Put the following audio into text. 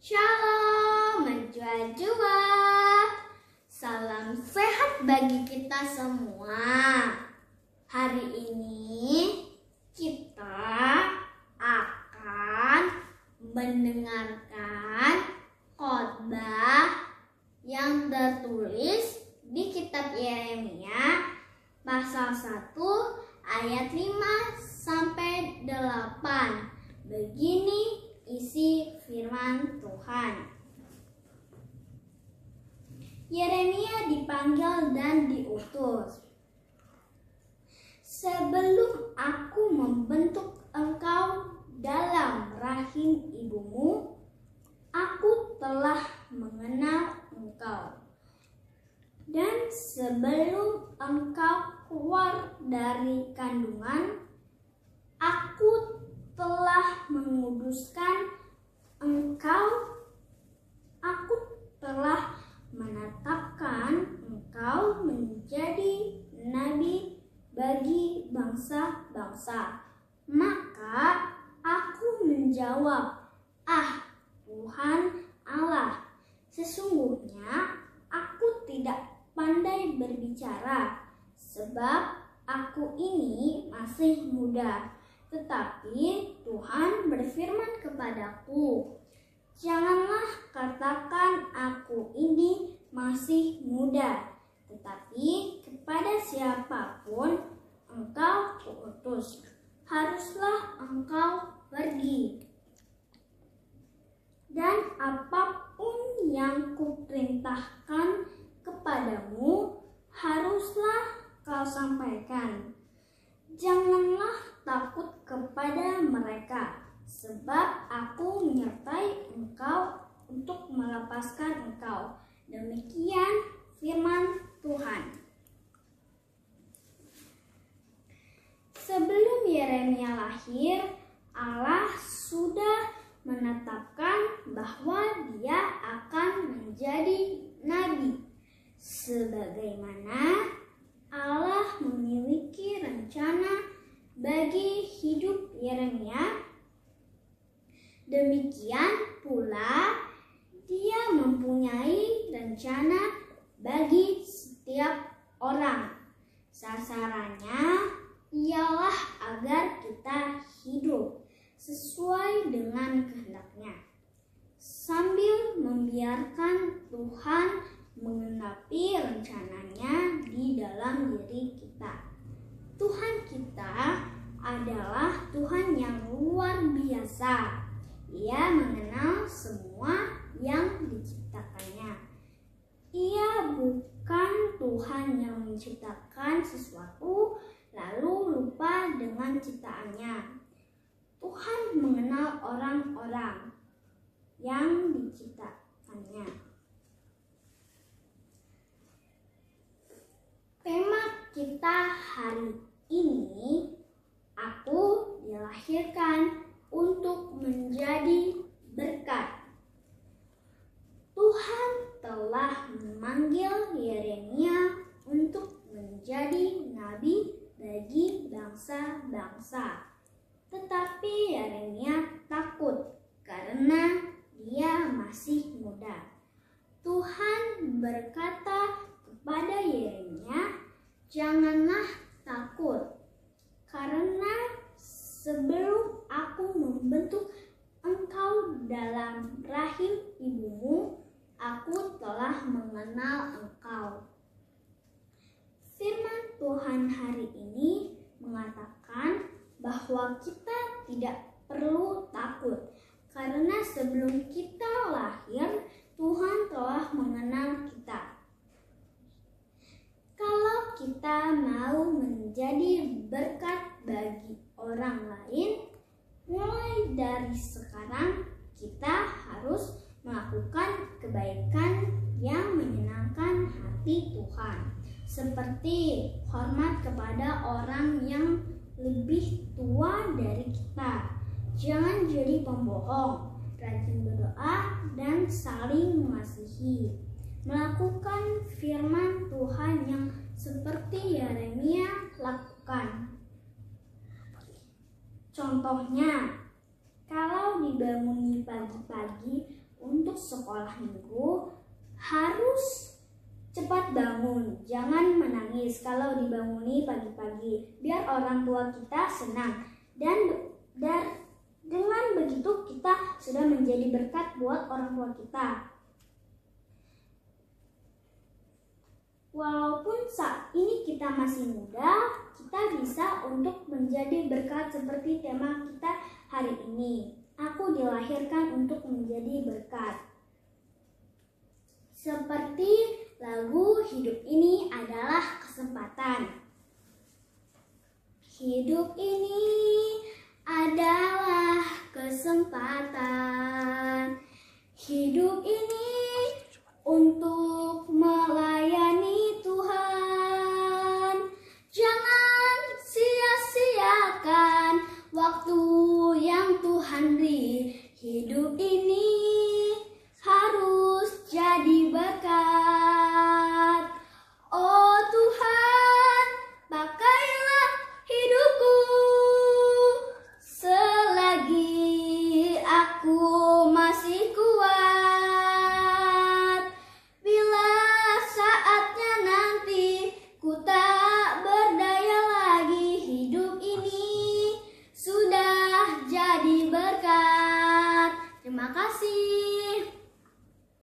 Shalom, menjua-jua. Salam sehat bagi kita semua. Hari ini kita akan mendengarkan khotbah yang tertulis di kitab Yeremia pasal 1 ayat 5 sampai 8. Begini isi firman Tuhan. Yeremia dipanggil dan diutus. Sebelum aku membentuk engkau dalam rahim ibumu, aku telah mengenal engkau. Dan sebelum engkau keluar dari kandungan, aku telah menguduskan engkau. Aku telah menetapkan engkau menjadi nabi bagi bangsa-bangsa. Maka aku menjawab, Tuhan Allah, sesungguhnya aku tidak pandai berbicara, sebab aku ini masih muda. Tetapi Tuhan berfirman kepadaku, janganlah katakan aku ini masih muda, tetapi kepada siapapun engkau kuutus, haruslah engkau pergi. Dan apapun yang kuperintahkan kepadamu, haruslah kau sampaikan. Janganlah takut kepada mereka, sebab aku menyertai engkau untuk melepaskan engkau. Demikian firman Tuhan. Sebelum Yeremia lahir, Allah sudah menetapkan bahwa dia akan menjadi nabi. Sebagaimana Allah memiliki rencana bagi hidup Yeremia, demikian pula dia mempunyai rencana bagi setiap orang. Sasarannya ialah agar kita hidup sesuai dengan kehendaknya, sambil membiarkan Tuhan menggenapi rencananya di dalam diri kita. Tuhan kita adalah Tuhan yang luar biasa. Ia mengenal semua yang diciptakannya. Ia bukan Tuhan yang menciptakan sesuatu lalu lupa dengan ciptaannya. Tuhan mengenal orang-orang yang diciptakannya. Tema kita hari ini, aku dilahirkan untuk menjadi berkat. Tuhan telah memanggil Yeremia untuk menjadi nabi bagi bangsa-bangsa. Tetapi Yeremia takut karena dia masih muda. Tuhan berkata kepada Yeremia, janganlah takut, karena sebelum aku membentuk engkau dalam rahim ibumu, aku telah mengenal engkau. Firman Tuhan hari ini mengatakan bahwa kita tidak perlu takut, karena sebelum kita lahir, Tuhan telah mengenal kita. Kalau kita mau menjadi berkat bagi orang lain, mulai dari sekarang kita harus melakukan kebaikan yang menyenangkan hati Tuhan. Seperti hormat kepada orang yang lebih tua dari kita. Jangan jadi pembohong, rajin berdoa dan saling mengasihi. Melakukan firman Tuhan yang seperti Yeremia lakukan. Contohnya, kalau dibanguni pagi-pagi untuk sekolah minggu harus cepat bangun. Jangan menangis kalau dibanguni pagi-pagi, biar orang tua kita senang. Dan dengan begitu kita sudah menjadi berkat buat orang tua kita. Walaupun saat ini kita masih muda, kita bisa untuk menjadi berkat seperti tema kita hari ini. Aku dilahirkan untuk menjadi berkat. Seperti lagu hidup ini adalah kesempatan. Hidup ini adalah kesempatan. Hidup ini